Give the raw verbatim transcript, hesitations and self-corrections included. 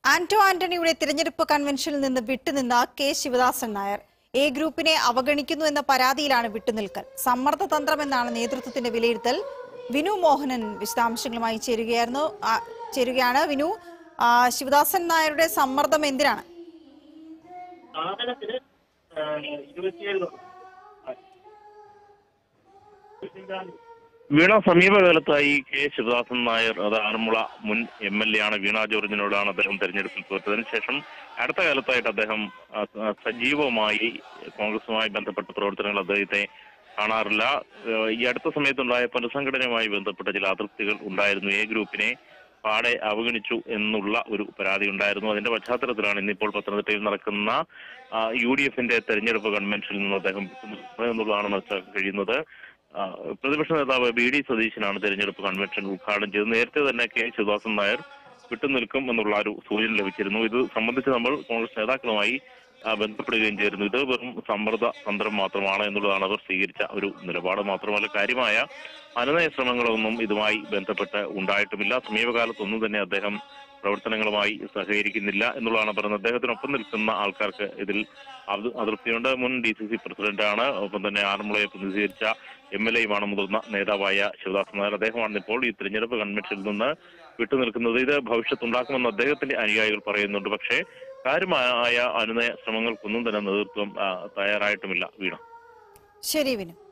ആന്റോ ആന്റണിയുടെ തിരഞ്ഞെടുപ്പ് കൺവെൻഷനിൽ നിന്ന് വിട്ടുനിന്ന കെ ശിവദാസൻ നായർ എ ഗ്രൂപ്പിനെ അവഗണിക്കുന്നു എന്ന പരാതിയിലാണ് വിട്ടുനിൽക്കൽ. സമ്മർദ്ദതന്ത്രമെന്നാണ് നേതൃത്വത്തിന്റെ വിലയിരുത്തൽ. വിനു മോഹനൻ വിശദാംശങ്ങളുമായി ചേരുകയായിരുന്നു ചേരുകയാണ് വിനു, ശിവദാസൻ നായരുടെ സമ്മർദ്ദം എന്തിനാണ്? വീണ സമീപകാലത്തായി കെ ശിവദാസൻ നായർ, അത് ആറന്മുള മുൻ എം എൽ എ ആണ്. വീണ ജോർജിനോടാണ് അദ്ദേഹം തെരഞ്ഞെടുപ്പിൽ തോറ്റതിനു ശേഷം അടുത്ത കാലത്തായിട്ട് അദ്ദേഹം സജീവമായി കോൺഗ്രസുമായി ബന്ധപ്പെട്ട പ്രവർത്തനങ്ങൾ അദ്ദേഹത്തെ കാണാറില്ല. ഈ അടുത്ത സമയത്തുണ്ടായ പുനഃസംഘടനയുമായി ബന്ധപ്പെട്ട ചില അതൃപ്തികൾ ഉണ്ടായിരുന്നു. എ ഗ്രൂപ്പിനെ പാടെ അവഗണിച്ചു എന്നുള്ള ഒരു പരാതി ഉണ്ടായിരുന്നു. അതിന്റെ പശ്ചാത്തലത്തിലാണ് ഇന്നിപ്പോൾ പത്തനംതിട്ടയിൽ നടക്കുന്ന യു ഡി എഫിന്റെ തെരഞ്ഞെടുപ്പ് കൺവെൻഷനിൽ നിന്ന് അദ്ദേഹം എന്നുള്ളതാണ് മനസ്സിലാക്കാൻ കഴിയുന്നത്. പ്രതിപക്ഷ നേതാവ് ബി ഡി സതീശനാണ് തെരഞ്ഞെടുപ്പ് കൺവെൻഷൻ ഉദ്ഘാടനം ചെയ്തത്. നേരത്തെ തന്നെ കെ ശിവദാസൻ നായർ വിട്ടുനിൽക്കും എന്നുള്ള ഒരു സൂചന ലഭിച്ചിരുന്നു. ഇത് സംബന്ധിച്ച് നമ്മൾ കോൺഗ്രസ് നേതാക്കളുമായി ബന്ധപ്പെടുകയും ചെയ്തിരുന്നു. ഇത് വെറും സമ്മർദ്ദ തന്ത്രം മാത്രമാണ് എന്നുള്ളതാണ് അവർ സ്വീകരിച്ച ഒരു നിലപാട്. മാത്രമല്ല, കാര്യമായ അനുനയ ശ്രമങ്ങളൊന്നും ഇതുമായി ബന്ധപ്പെട്ട് ഉണ്ടായിട്ടുമില്ല. സമീപകാലത്തൊന്നും തന്നെ അദ്ദേഹം പ്രവർത്തനങ്ങളുമായി സഹകരിക്കുന്നില്ല എന്നുള്ളതാണ് പറയുന്നത്. അദ്ദേഹത്തിനൊപ്പം നിൽക്കുന്ന ആൾക്കാർക്ക് ഇതിൽ അതൃപ്തിയുണ്ട്. മുൻ ഡി സി സി പ്രസിഡന്റാണ്, ഒപ്പം തന്നെ ആറന്മുളയെ പ്രതിനിധീകരിച്ച എം എൽ എയുമാണ് മുതിർന്ന നേതാവായ ശിവദാസൻ നായർ. അദ്ദേഹമാണ് ഇപ്പോൾ ഈ തെരഞ്ഞെടുപ്പ് കൺവെൻഷനിൽ നിന്ന് വിട്ടുനിൽക്കുന്നത്. ഇത് ഭവിഷ്യത്തുണ്ടാക്കുമെന്ന് അദ്ദേഹത്തിന്റെ അനുയായികൾ പറയുന്നുണ്ട്. പക്ഷേ കാര്യമായ അനുനയ ശ്രമങ്ങൾക്കൊന്നും തന്നെ നേതൃത്വം തയ്യാറായിട്ടുമില്ല. വീണ. ശരി വിനു.